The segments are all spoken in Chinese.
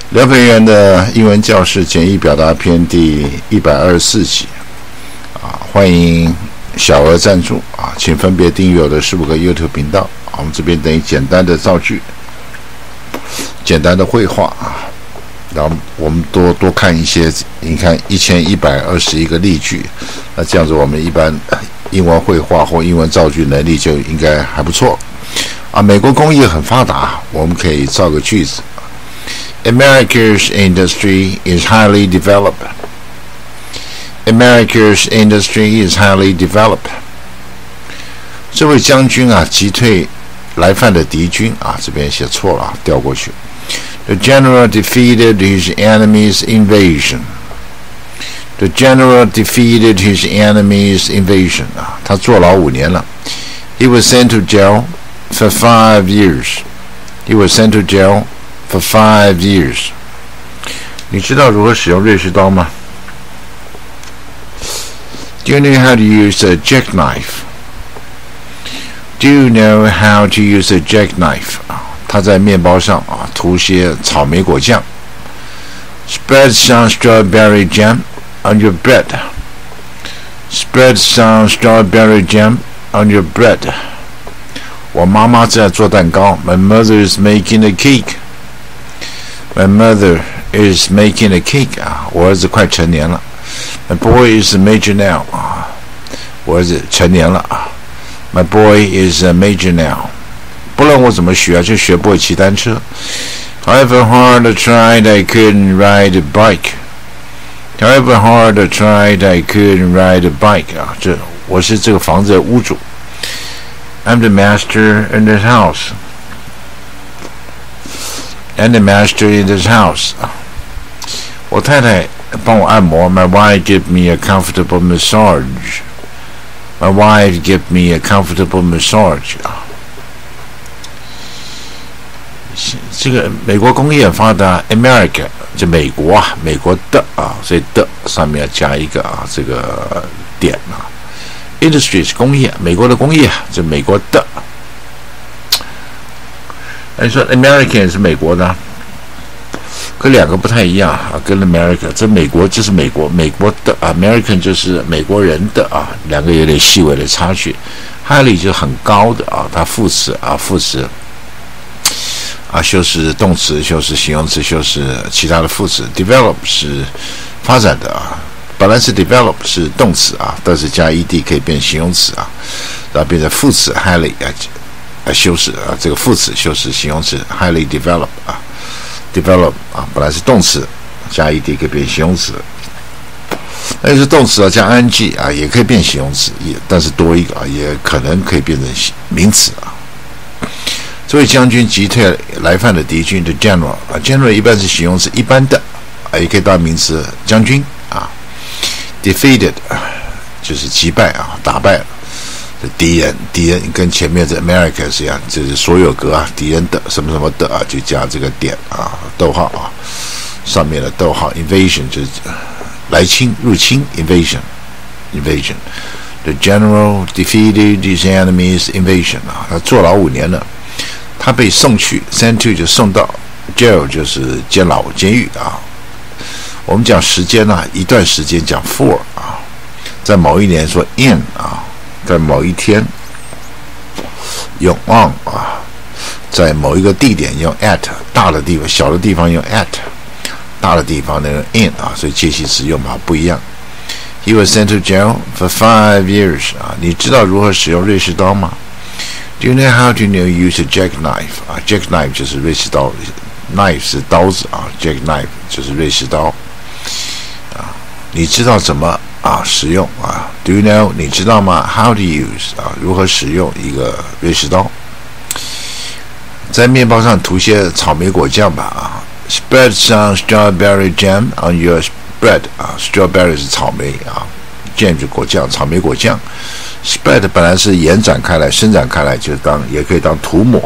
廖培元的英文教室简易表达篇第124集欢迎小额赞助请分别订阅我的15个 YouTube 频道我们这边等于简单的造句，简单的绘画然后我们多看一些，你看1121个例句，那这样子我们一般英文绘画或英文造句能力就应该还不错美国工业很发达，我们可以造个句子。America's industry is highly developed. America's industry is highly developed. 这位将军击退来犯的敌军这边写错了调过去。The general defeated his enemy's invasion. The general defeated his enemy's invasion. 他坐牢5年了。He was sent to jail for 5 years. He was sent to jail for 5 years. 你知道如何使用瑞士刀吗？ Do you know how to use a jackknife? Do you know how to use a jackknife? 他在面包上涂些草莓果酱。Spread some strawberry jam on your bread. Spread some strawberry jam on your bread. 我妈妈在做蛋糕。My mother is making a cake. My mother is making a cake. 我儿子快成年了。My boy is a major now. 我儿子成年了。My boy is a major now. 不论我怎么学就学不会骑单车。However hard I tried, I couldn't ride a bike. However hard I tried, I couldn't ride a bike. 我是这个房子的屋主。I'm the master in this house. I'm the master in this house. 我太太帮我按摩。My wife gave me a comfortable massage. My wife gave me a comfortable massage. 这个美国工业很发达 ，America 就美国美国的所以的上面要加一个这个点Industry 是工业，美国的工业，这美国的。你说 American 是美国的，跟两个不太一样跟 America 这美国就是美国，美国的 American 就是美国人的两个有点细微的差距。highly 就很高的它副词副词修饰动词，修饰形容词，修饰其他的副词。develop 是发展的本来是 develop 是动词但是加 ed 可以变形容词然后变成副词 highly 修饰这个副词修饰形容词 highly develop develop 本来是动词加 ed 可以变形容词，那是动词加 ing 也可以变形容词，但是多一个也可能可以变成名词这位将军击退来犯的敌军的 general general 一般是形容词一般的也可以当名词将军defeated 就是击败打败了敌人跟前面的 America 是一样，就是所有格敌人的什么什么的就加这个点逗号上面的逗号 invasion 就是来侵入侵 invasion the general defeated his enemy's invasion 他坐牢5年了，他被送去 sent to 就送到 jail 就是监牢监狱我们讲时间一段时间讲 for 在某一年说 in 在某一天用 on 在某一个地点用 at 大的地方小的地方用 at 大的地方用 in 所以介系词用法不一样。He was sent to jail for 5 years 你知道如何使用瑞士刀吗？ Do you know how to use a jackknife jackknife 就是瑞士刀knife 是刀子jackknife 就是瑞士刀你知道怎么使用Do you know 你知道吗 How to use 如何使用一个瑞士刀？在面包上涂些草莓果酱吧Spread some strawberry jam on your bread strawberry 是草莓jam 就果酱草莓果酱。Spread 本来是延展开来伸展开来就也可以当涂抹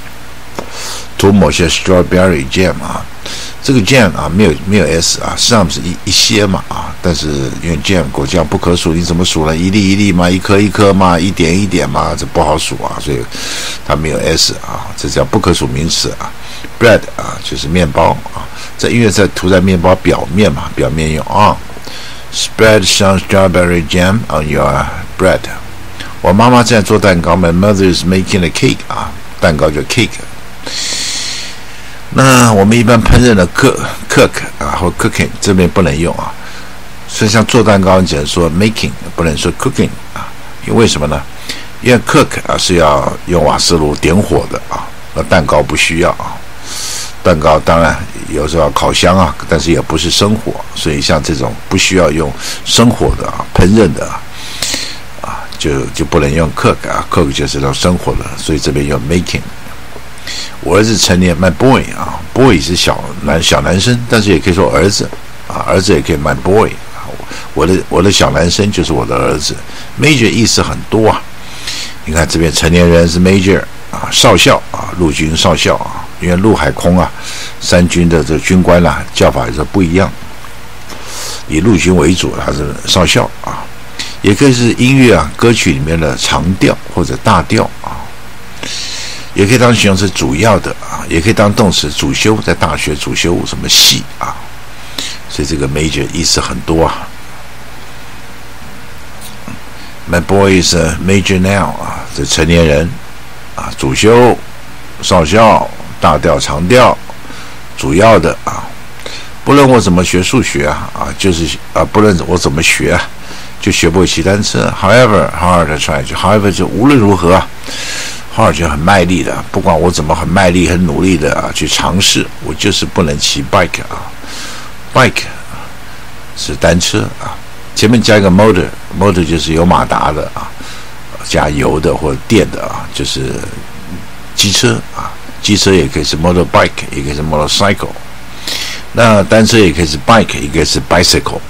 些 strawberry jam 这个 jam 没有 s some 是一些嘛但是因为 jam 果酱不可数，你怎么数呢？一粒一粒嘛，一颗一颗嘛，一点一点嘛，这不好数所以它没有 s 这叫不可数名词bread 就是面包在因为在涂在面包表面嘛，表面用on。Spread some strawberry jam on your bread。我妈妈在做蛋糕 ，My mother is making a cake 蛋糕叫 cake。那我们一般烹饪的 cook 或 cooking 这边不能用所以像做蛋糕，你只能说 making， 不能说 cooking 因为什么呢？因为 cook 是要用瓦斯炉点火的那蛋糕不需要蛋糕当然有时候要烤箱但是也不是生火，所以像这种不需要用生火的烹饪的就不能用 cook 就是用生火的，所以这边用 making。我儿子成年 ，my boy boy 是小男生，但是也可以说儿子儿子也可以 my boy 我的小男生就是我的儿子。major 意思很多你看这边成年人是 major 少校陆军少校因为陆海空三军的这个军官叫法也是不一样，以陆军为主，他是少校也可以是音乐歌曲里面的长调或者大调也可以当形容词主要的也可以当动词主修，在大学主修什么系所以这个 major 意思很多My boy is a major now 这成年人主修少校大调长调主要的不论我怎么学数学就是不论我怎么学就学不会骑单车。However hard to try however 就无论如何hard 就很卖力的，不管我怎么很卖力很努力的去尝试，我就是不能骑 bike bike 是单车前面加一个 motor 就是有马达的加油的或者电的就是机车机车也可以是 motorbike 也可以是 motorcycle， 那单车也可以是 bike 也可以是 bicycle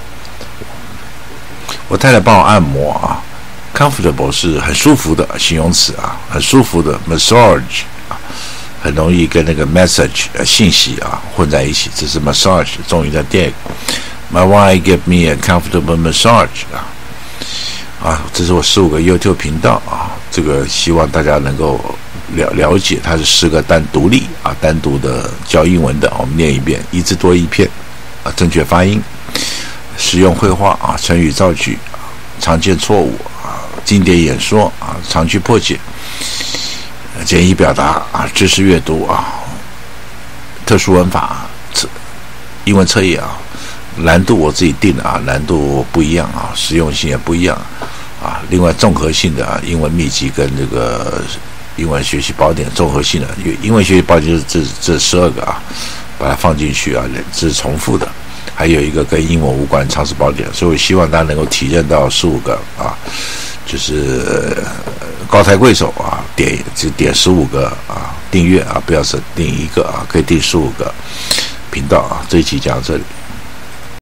我太太帮我按摩comfortable 是很舒服的形容词很舒服的 massage 很容易跟那个 message 信息混在一起，这是 massage 终于在电影 My wife gave me a comfortable massage 这是我15个 YouTube 频道这个希望大家能够了解，它是10个独立单独的教英文的，我们念一遍，一字多一片正确发音，实用绘画成语造句常见错误经典演说常句破解，简易表达知识阅读特殊文法英文测验难度我自己定的难度不一样实用性也不一样另外综合性的英文秘籍跟这个英文学习宝典综合性的英文学习宝典就是这12个把它放进去这是重复的，还有一个跟英文无关常识宝典，所以我希望大家能够体认到15个就是高抬贵手点15个订阅不要是订一个可以订15个频道这一期讲到这里。